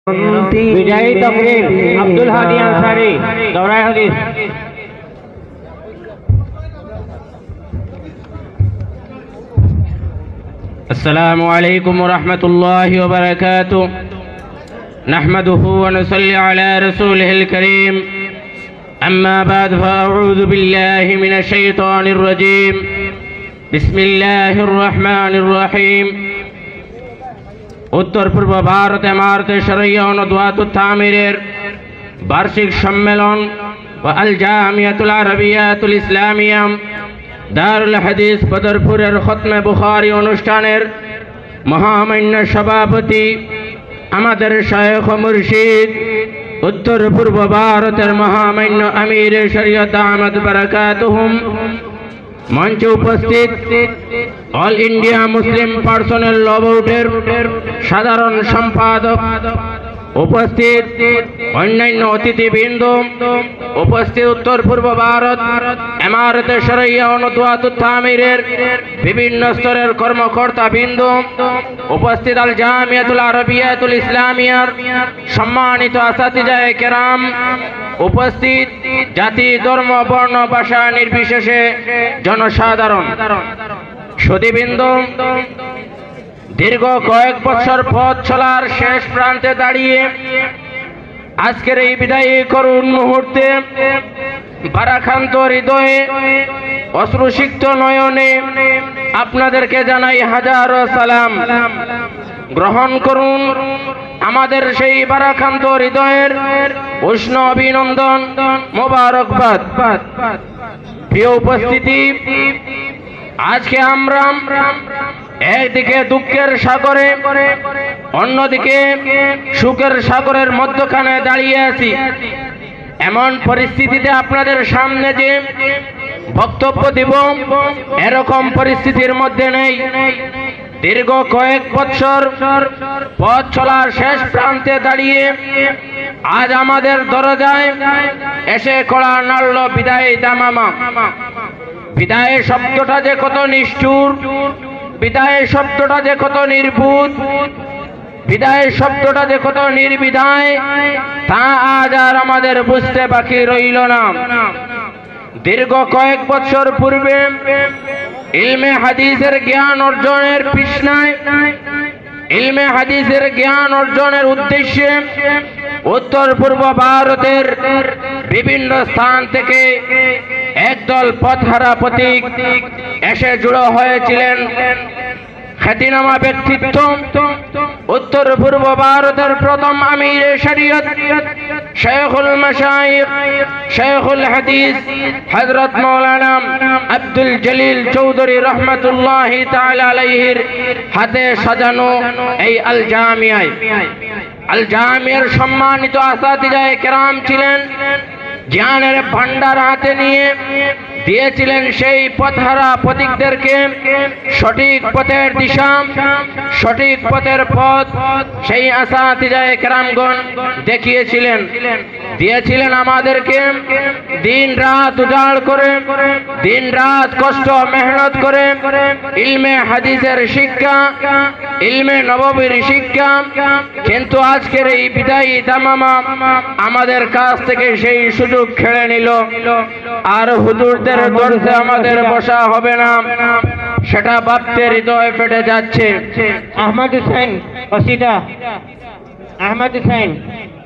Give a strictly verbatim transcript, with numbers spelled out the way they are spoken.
বিদায়ী তকরির আব্দুল হাদি আনসারী দৌরায়ে হাদিস। السلام عليكم ورحمة الله وبركاته. نحمده ونصلي على رسوله الكريم. أما بعد فأعوذ بالله من الشيطان الرجيم. بسم الله الرحمن الرحيم. উত্তর পূর্ব ভারত ইমারতে শরিয়া ও নদওয়াতুত তামিরের বার্ষিক সম্মেলন ও আল জামিয়াতুল আরবিয়াতুল ইসলামিয়া দারুল হাদিস বদরপুরের খতমে বুখারী অনুষ্ঠানের মহামান্য সভাপতি আমাদের শায়খ ও মুর্শিদ উত্তর পূর্ব ভারতের মহামান্য আমির শরিয়ত দামাত বারাকাতুহুম, মঞ্চে উপস্থিত all India Muslim personal law বোর্ডের সাধারণ সম্পাদক, উপস্থিত অন্যান্য অতিথিবৃন্দ, উপস্থিত উত্তর পূর্ব ভারত ইমারতে শরিয়া ও নদওয়াতুত তামিরের বিভিন্ন স্তরের কর্মকর্তা বৃন্দ, উপস্থিত আল জামিয়াতুল আরবিয়াতুল ইসলামিয়ার সম্মানিত আসাতিজায়ে কেরাম, উপস্থিত জাতি ধর্ম বর্ণ ভাষা নির্বিশেষে জনসাধারণ, সুধীবৃন্দ, দীর্ঘ কয়েক বছর পথ চলার শেষ প্রান্তে দাঁড়িয়ে আজকের এই বিদায়ী করুণ মুহূর্তে ভারাক্রান্ত হৃদয়ে অশ্রুসিক্ত নয়নে আপনাদেরকে জানাই হাজারো সালাম। গ্রহণ করুন আমাদের সেই ভারাক্রান্ত হৃদয়ের উষ্ণ অভিনন্দন, মোবারকবাদ। প্রিয় উপস্থিতি, আজকে আমরা একদিকে দুঃখের সাগরে, অন্যদিকে সুখের সাগরের মধ্যখানে দাঁড়িয়ে আছি। এমন পরিস্থিতিতে আপনাদের সামনে যে বক্তব্য দিব, এরকম পরিস্থিতির মধ্যে নেই। দীর্ঘ কয়েক বছর পথ চলার শেষ প্রান্তে দাঁড়িয়ে আজ আমাদের দরজায় এসে কড়া নাড়ল বিদায় দামামা। বিদায় শব্দটা যে কত নিষ্ঠুর, বিদায় শব্দটা যে কত নির্বুধ, বিদায় শব্দটা যে কত নির্বিধায়, তা আজ আর আমাদের বুঝতে বাকি রইল না। দীর্ঘ কয়েক বছর পূর্বে ইলমে হাদিসের জ্ঞান অর্জনের তৃষ্ণায়, ইলমে হাদিসের জ্ঞান অর্জনের উদ্দেশ্যে উত্তর পূর্ব ভারতের বিভিন্ন স্থান থেকে একদল পথহারা পথিক এসে জড়ো হয়েছিলেন। খ্যাতিনামা ব্যক্তিত্ব, উত্তর পূর্ব ভারতের প্রথম আমির শরীয়ত শায়খুল মাশায়েখ শায়খুল হাদিস হযরত মাওলানা আব্দুল জলিল চৌধুরী রহমাতুল্লাহি তাআলা আলাইহির হাতে সাজানো এই আল জামিয়ায়, আল জামিয়ার সম্মানিত আসাতিজায়ে কেরাম ছিলেন। জ্ঞানের ভান্ডার হাতে নিয়ে দিয়েছিলেন সেই পথহারা পথিকদেরকে সঠিক পথের দিশা, সঠিক পথের পথ সেই আসাতিজায়ে কেরামগণ দেখিয়েছিলেন। দিয়েছিলেন আমাদেরকে দিন রাত উজাড় করে, দিন রাত কষ্ট মেহনত করে ইলমে হাদিসের শিক্ষা, ইলমে নববীর শিক্ষা। কিন্তু আজকের এই বিদায়ী দামামা আমাদের কাছ থেকে সেই সুযোগ খেড়ে নিল। আর হুজুরদের দরজে আমাদের বসা হবে না, সেটা ভাবতে হৃদয় ফেটে যাচ্ছে। আহমদ হুসেন ওসিটা, আহমদ হুসেন